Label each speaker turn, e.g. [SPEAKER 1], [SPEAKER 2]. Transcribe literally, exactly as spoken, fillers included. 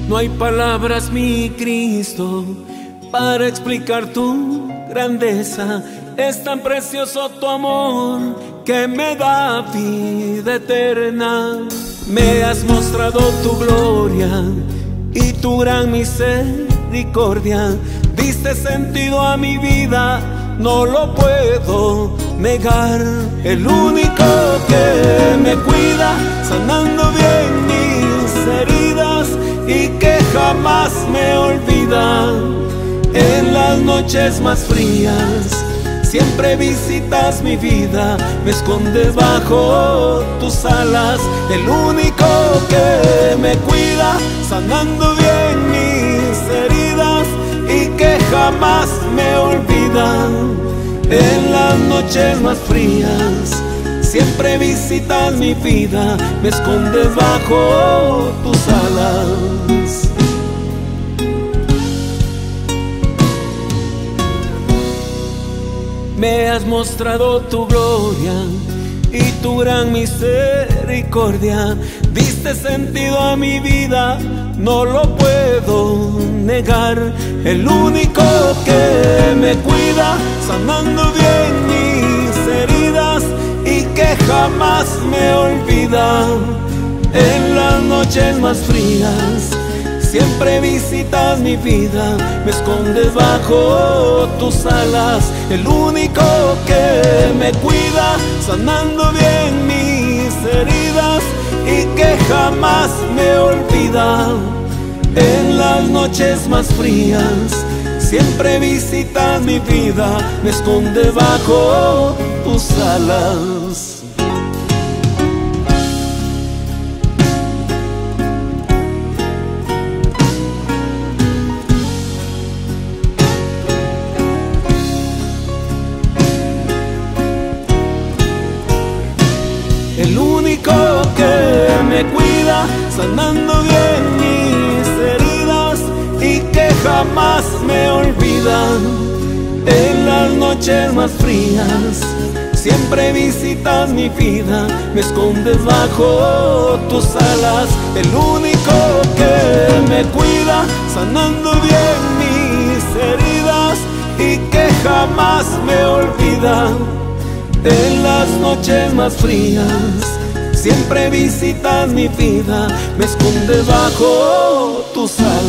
[SPEAKER 1] No hay palabras, mi Cristo, para explicar tu grandeza. Es tan precioso tu amor que me da vida eterna. Me has mostrado tu gloria y tu gran misericordia. Diste sentido a mi vida, no lo puedo negar. El único que me cuida, sanando bien mis heridas y que jamás me olvida. En las noches más frías siempre visitas mi vida, me escondes bajo tus alas. El único que me cuida, sanando bien mis heridas y que jamás me olvida. En las noches más frías siempre visitas mi vida, me escondes bajo tus alas. Me has mostrado tu gloria y tu gran misericordia. Diste sentido a mi vida, no lo puedo negar. El único que me cuida, sanando bien mis heridas y que jamás me olvida. En las noches más frías siempre visitas mi vida, me escondes bajo tus alas. El único que me cuida, sanando bien mis heridas y que jamás me olvida. En las noches más frías siempre visitas mi vida, me escondes bajo tus alas. El único que me cuida, sanando bien mis heridas y que jamás me olvidan. En las noches más frías siempre visitas mi vida, me escondes bajo tus alas. El único que me cuida, sanando bien mis heridas y que jamás me olvida. En las noches más frías siempre visitas mi vida, me escondes bajo tus alas.